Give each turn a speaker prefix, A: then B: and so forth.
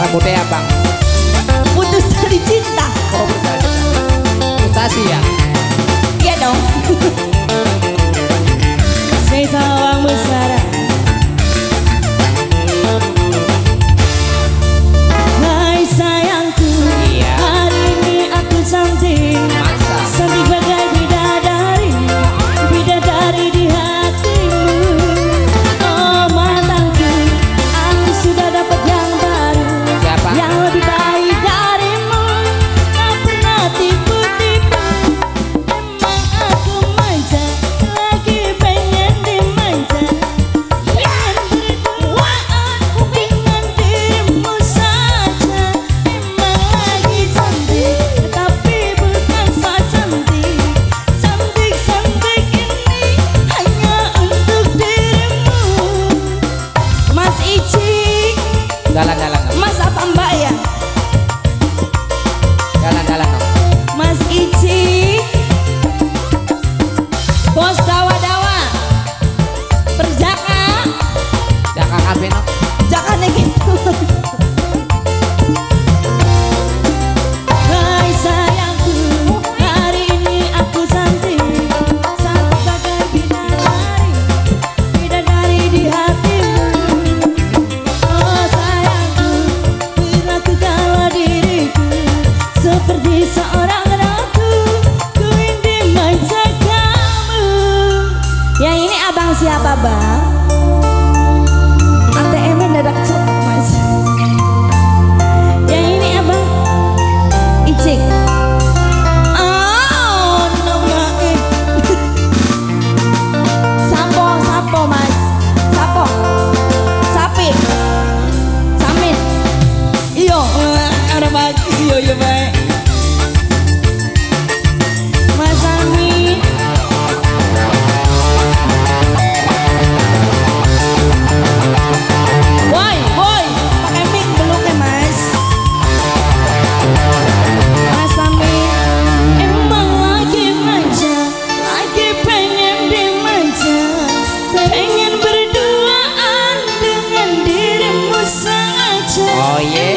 A: rambutnya abang.
B: Putus dari cinta.
A: Oh frustasi ya.
B: Iya dong. Sesawang mesra. Hai sayangku,
A: Iya.
B: hari ini aku cantik.
A: Masa?
B: Cantik bagai bidadari, bidadari di hatimu. Oh matangku, aku sudah dapat yang baru.
A: Siapa?
B: Yang lebih baik darimu. Tak pernah tipu-tipu. Emang aku manja, lagi pengen dimanja. Pengen berduaan dengan dirimu saja. Emang lagi cantik, tapi bukan so cantik. Cantik-cantik ini hanya untuk dirimu. Mas Icik,
A: Jalan-jalan.
B: Mas apa Mbak ya?
A: Jalan-jalan.
B: Mas Icik, Bos Dawa-Dawa, Perjaka,
A: Jaka kabeh no.
B: Jakane gitu. Hai sayangku, hari ini aku cantik. Cantik bagai bidadari, bidadari di hatimu. Oh sayangku, berakukanlah diriku seperti seorang ratu. Ku ingin dimanja kamu. Yang ini abang siapa bang? ATM dadak cepet mas. Yang ini abang Icik. Oh nama Sapo mas. Sapo Sapi Samin. Iyo ada bagus iyo ya baik. Mas Amin. Boy, pakai mic belum ya mas? Mas Amin, emang lagi manja, lagi pengen dimanja, pengen berduaan dengan dirimu saja.
A: Oh yeah.